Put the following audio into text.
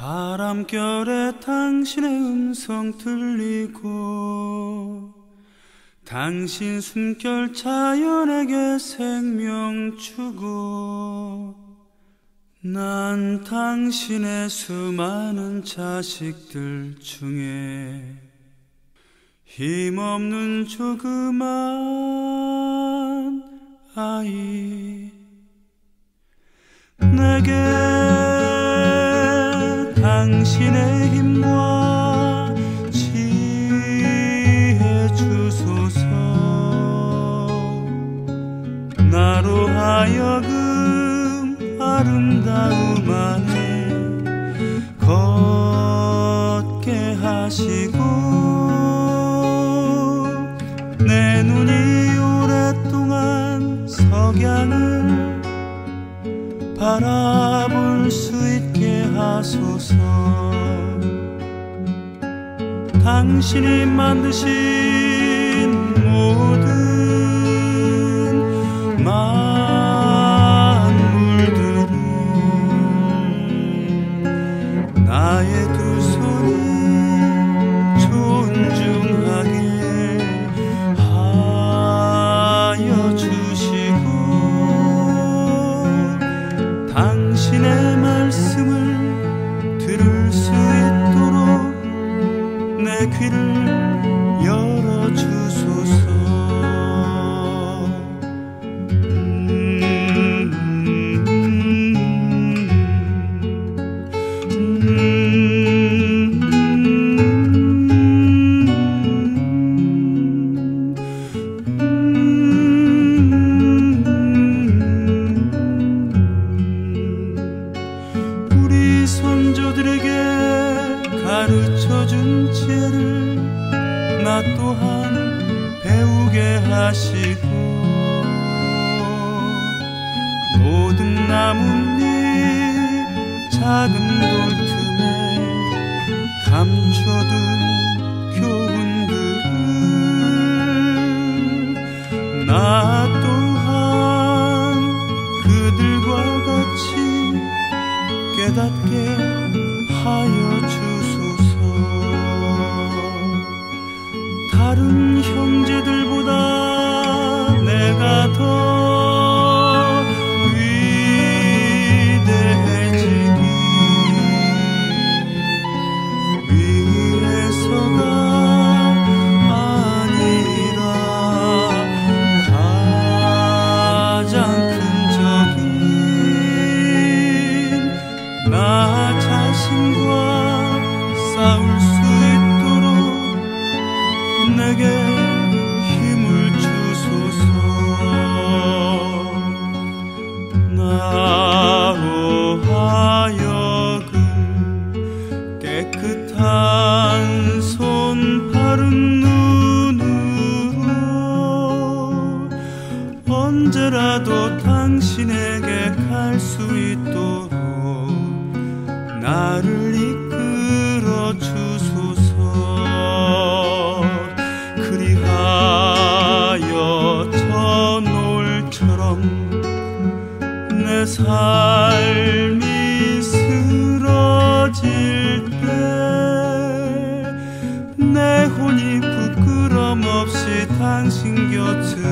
바람결에 당신의 음성 들리고 당신 숨결 자연에게 생명 주고 난 당신의 수많은 자식들 중에 힘없는 조그만 아이 내게 당신의 힘과 지혜 주소서 나로 하여금 아름다움 안에 걷게 하시고 내 눈이 오랫동안 석양을 바라볼 수 있게 하소서 당신이 만드신 모든 만물들을 나의 두 손이 존중하게 하여 주시고 당신의 말씀을 들을 수 있도록 내 귀를 열어주소서 우리 선조들에게 가르쳐준 지혜를 나 또한 배우게 하시고 모든 나뭇잎 작은 돌틈에 감춰둔 교훈들을 나 또한 그들과 같이 깨닫게 하여 주소서 다른 형제들보다 내가 더 위대해지기 위해서가 아니라 가장 큰 적인 나 자신과 싸울 수 있도록 내게 힘을 주소서 나로 하여금 깨끗한 손 바른 눈으로 언제라도 당신에게 갈 수 있도록 나를 이끌어 주소서 그리하여 저 노을처럼 내 삶이 쓰러질 때 내 혼이 부끄럼 없이 당신 곁을